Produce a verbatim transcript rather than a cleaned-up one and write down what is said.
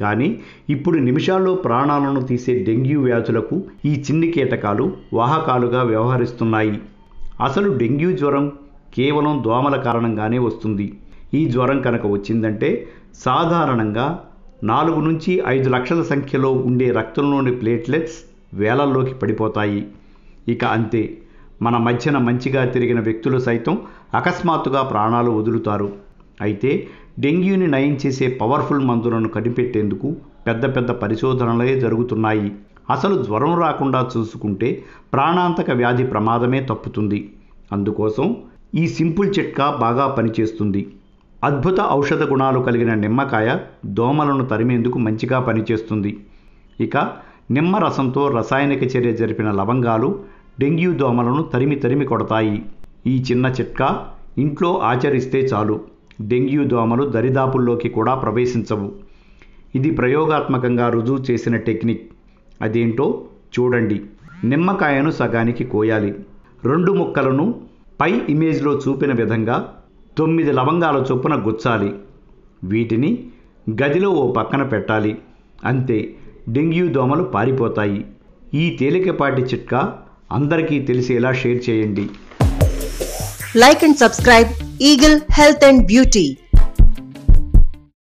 కానీ ఇప్పుడు నిమిషాల్లో ప్రాణాలను తీసే డెంగ్యూ వ్యాధులకు ఈ చిన్ని కీటకాలు వాహకాలుగా వ్యవహరిస్తున్నాయి. అసలు డెంగ్యూ జ్వరం కేవలం దోమల కారణంగానే వస్తుంది. ఈ జ్వరం కనుక వచ్చిందంటే సాధారణంగా నాలుగు నుంచి ఐదు లక్షల సంఖ్యలో ఉండే రక్తంలోని ప్లేట్లెట్స్ వేలల్లోకి పడిపోతాయి. ఇక అంతే, మన మధ్యన మంచిగా తిరిగిన వ్యక్తులు సైతం అకస్మాత్తుగా ప్రాణాలు వదులుతారు. అయితే డెంగ్యూని నయం చేసే పవర్ఫుల్ మందులను కనిపెట్టేందుకు పెద్ద పెద్ద పరిశోధనలే జరుగుతున్నాయి. అసలు జ్వరం రాకుండా చూసుకుంటే ప్రాణాంతక వ్యాధి ప్రమాదమే తప్పుతుంది. అందుకోసం ఈ సింపుల్ చిట్కా బాగా పనిచేస్తుంది. అద్భుత ఔషధ గుణాలు కలిగిన నిమ్మకాయ దోమలను తరిమేందుకు మంచిగా పనిచేస్తుంది. ఇక నిమ్మ రసంతో రసాయనిక చర్య జరిపిన లవంగాలు డెంగ్యూ దోమలను తరిమి తరిమి కొడతాయి. ఈ చిన్న చిట్కా ఇంట్లో ఆచరిస్తే చాలు, డెంగ్యూ దోమలు దరిదాపుల్లోకి కూడా ప్రవేశించవు. ఇది ప్రయోగాత్మకంగా రుజువు చేసిన టెక్నిక్. అదేంటో చూడండి. నిమ్మకాయను సగానికి కోయాలి. రెండు ముక్కలను పై ఇమేజ్లో చూపిన విధంగా తొమ్మిది లవంగాల చొప్పున గుచ్చాలి. వీటిని గదిలో ఓ పక్కన పెట్టాలి. అంతే, డెంగ్యూ దోమలు పారిపోతాయి. ఈ తేలికపాటి చిట్కా అందరికీ తెలిసేలా షేర్ చేయండి. Like and subscribe Eagle Health and Beauty.